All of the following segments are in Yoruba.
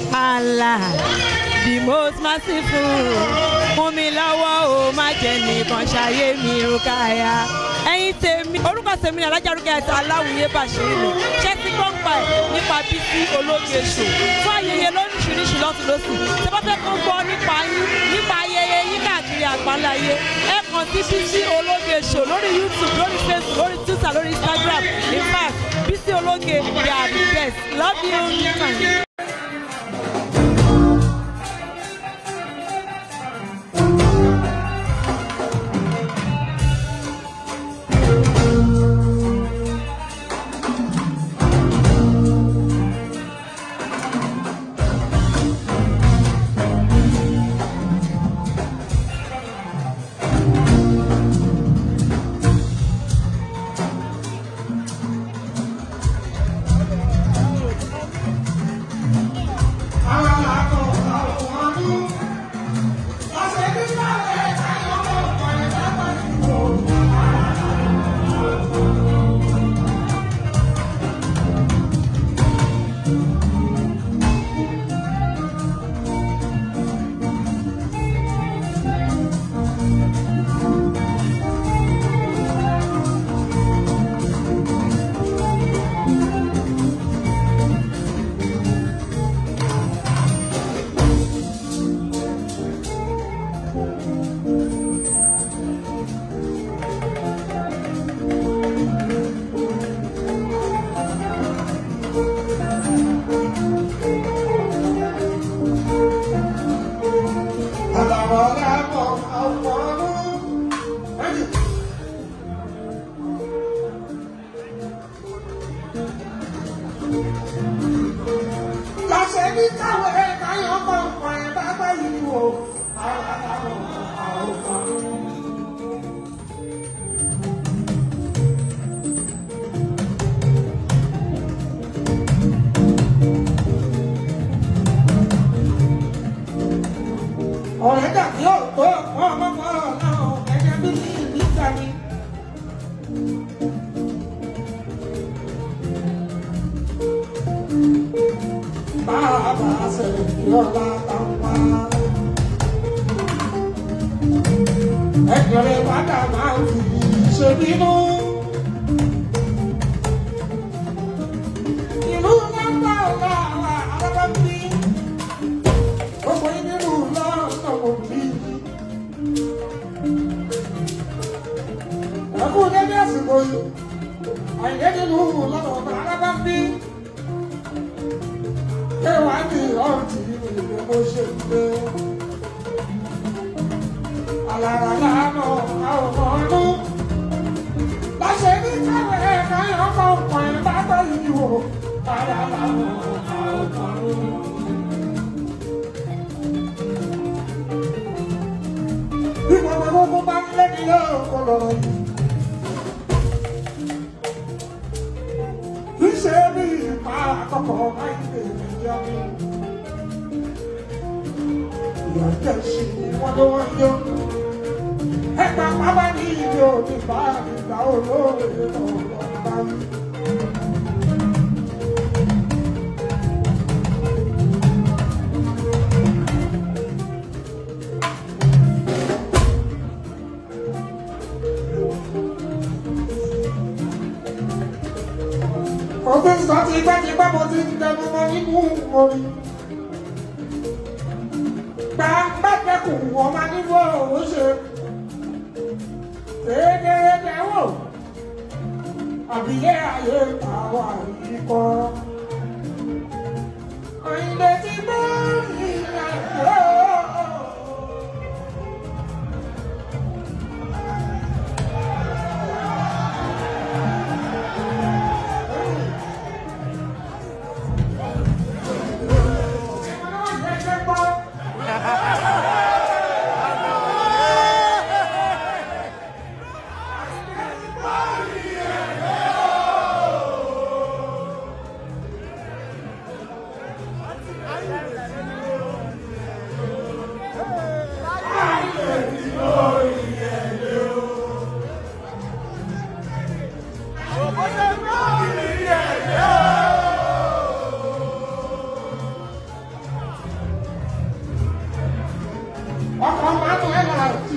Allah, the most merciful. Fún mi lọ́wọ́ o, má jẹ́ nìkan ṣayé mi Rukaya. Ẹ̀yin tèmi, orúkọ tèmi ni Alájà Rukayat Aláwìyé Bàṣírù. Ṣé ti gbọ́ ń pa ẹ̀ nípa Bísí Ológe Show? Fún ayẹyẹ lóríṣiríṣi lọ́tùlọ́sì. Ṣé bá fẹ́ kó gbọ́ nípa yín, nípa ayẹyẹ yín káàkiri àgbáńláyé? Ẹ kàn sí Bísí Ológe Show lórí YouTube, lórí Facebook, lórí Twitter, lórí Instagram. In fact, Bísí Ológe, they are the best. Love you.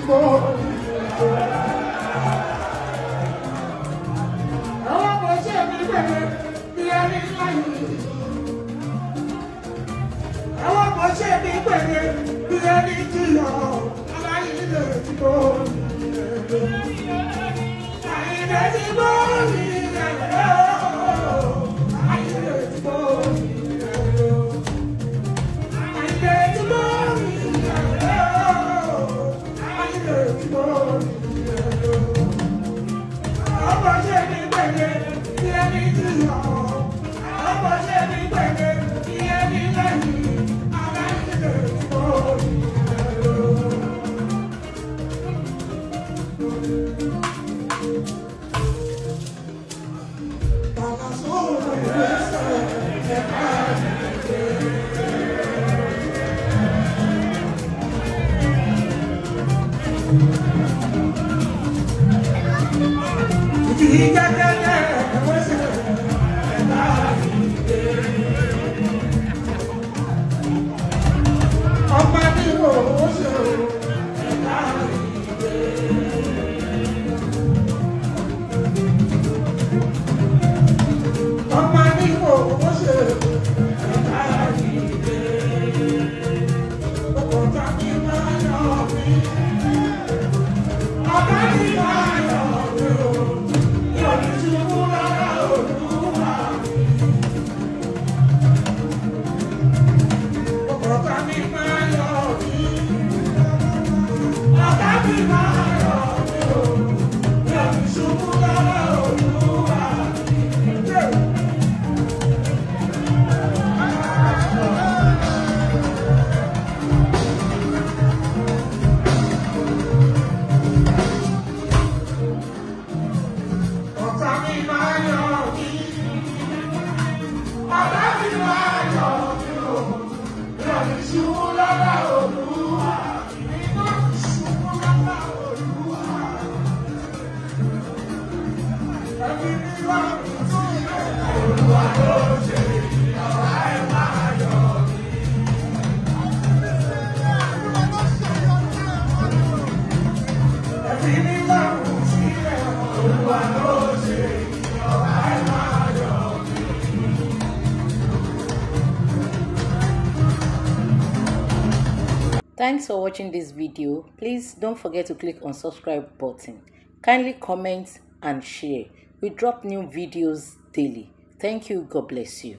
Thanks for watching this video. Please don't forget to click on subscribe button. Kindly comment and share. We drop new videos daily. Thank you. God bless you.